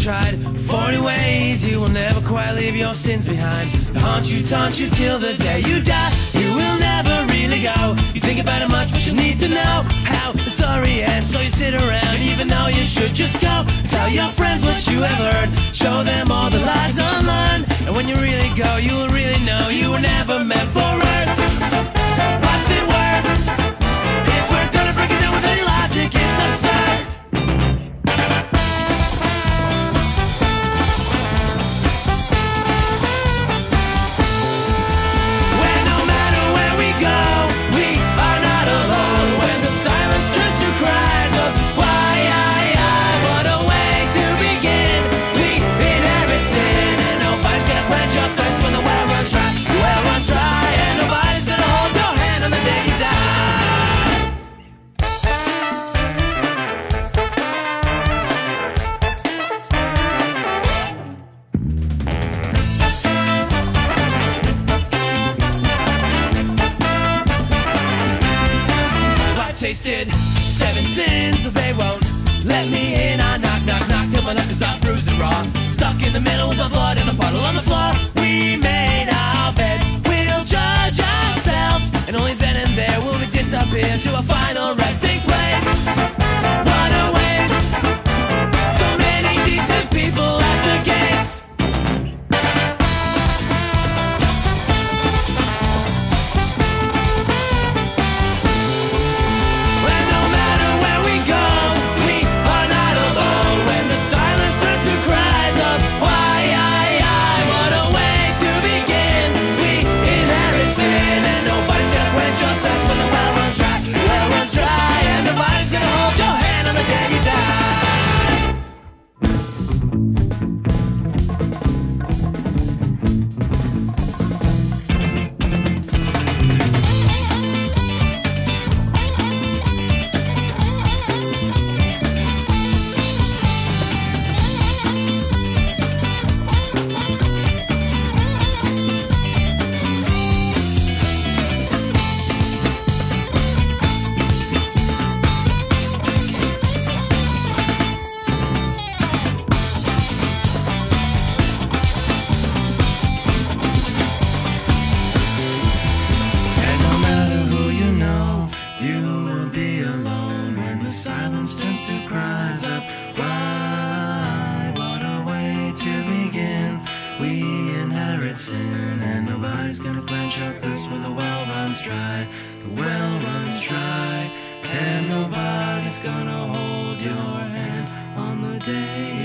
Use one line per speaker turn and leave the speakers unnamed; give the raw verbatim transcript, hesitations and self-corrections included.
tried forty ways, you will never quite leave your sins behind. They haunt you, taunt you till the day you die. You will never really go. You think about it much, but you need to know how the story ends. So you sit around, even though you should just go. Tell your friends what you have learned. Show them all the lies unlearned. And when you really go, you will really know you were never meant for Earth. What's it worth? If we're gonna break it down with any logic, it's absurd. When no matter where we go, we are not alone. When the silence turns to cries of why, I, I, what a way to begin. We inherit sin, and nobody's gonna quench your thirst when the well runs dry. The well runs dry, and nobody's gonna hold your hand on the day you die. I've tasted seven sins, so they won't let me in. I knock, knock, knock till my luck is all bruised and raw. Stuck in the middle with my blood and a puddle on the floor. We made our beds, we'll judge ourselves, and only then and there will we disappear to a final resting place. What a waste! So many decent people at the gates. When no matter where we go, we are not alone. When the silence turns to cries of why, I, I, what a way to begin. We inherit sin, and nobody's gonna quench your thirst when the well runs dry. The well runs dry, and nobody's gonna hold your hand on the day you die. And no matter who you know, you will be alone when the silence turns to cries of why, what a way to begin. We inherit sin, and nobody's gonna quench our thirst when the well runs dry. The well runs dry, and nobody's gonna hold your hand on the day